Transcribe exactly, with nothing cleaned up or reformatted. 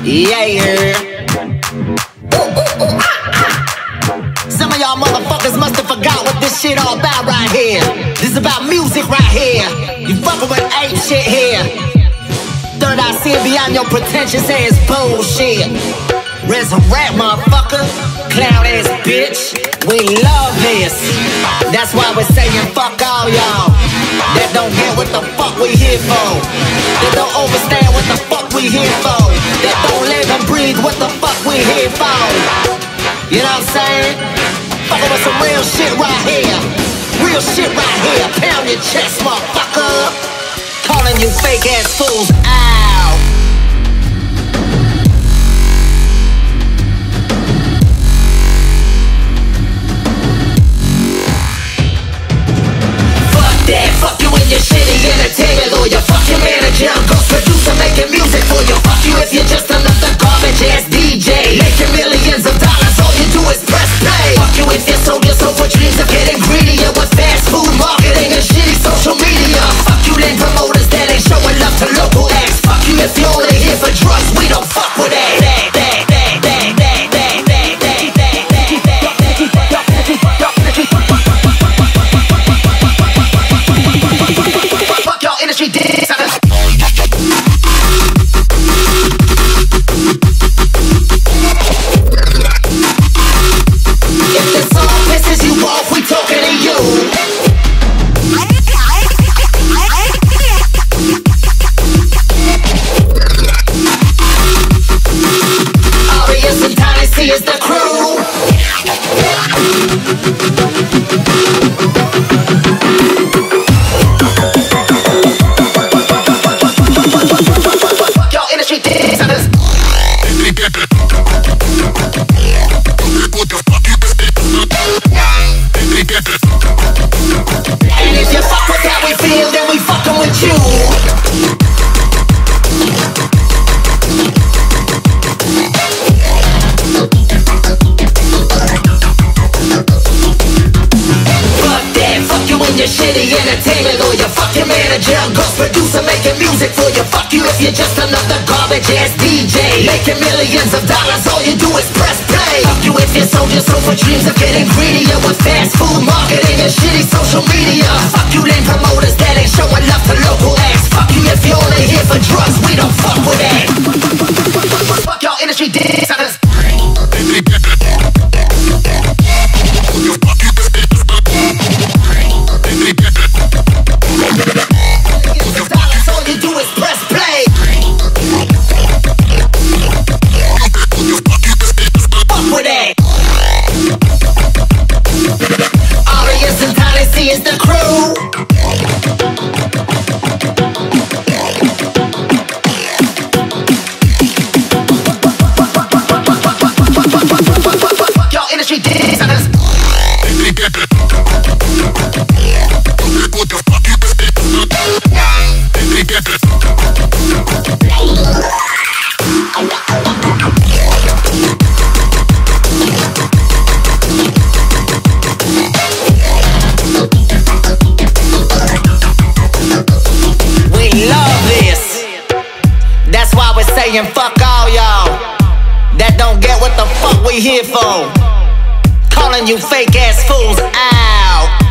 Yeah, yeah. Some of y'all motherfuckers must have forgot what this shit all about right here. This is about music right here. You fucking with ape shit here. Third eye seeing beyond your pretentious ass bullshit. Resurrect, motherfucker. Clown ass bitch. We love this. That's why we're saying fuck all y'all that don't get what the fuck we here for. That don't understand what the fuck we here for. That don't live and breathe what the fuck we here for. You know what I'm saying? Fucking with some real shit right here. Real shit right here. Pound your chest, motherfucker. Calling you fake ass fools out. Fuck that. Fuck you and your shitty entertainment or your fucking manager. Ghost producer making music for you. Fuck you if you're just another garbage ass D J. Making millions of dollars, all you do is press play. Fuck you if you sold your soul for dreams of getting greedier with fast food marketing and shitty social media. Fuck you then promoters that ain't showing love to local acts. Fuck you if you're only here for drugs, we don't fuck with that. Fuck y'all industry dicks. Is the crew. Y'all industry dicks. And if you fuck with how we feel, then we fucking with you. Your shitty entertainment or your fucking manager, ghost producer making music for you. Fuck you if you're just another garbage ass D J. Making millions of dollars, all you do is press play. Fuck you if you sold your soul for dreams of getting greedier with fast food marketing and shitty social media. Fuck you then promoters that ain't showing love to local acts. Fuck you if you're only here for drugs, we don't fuck with that. Fuck y'all industry dicks. All you do is press play. Fuck with that. Arias and Tiny C is the crew. Y'all industry dicks. That's why we're saying fuck all y'all that don't get what the fuck we here for. Calling you fake ass fools out.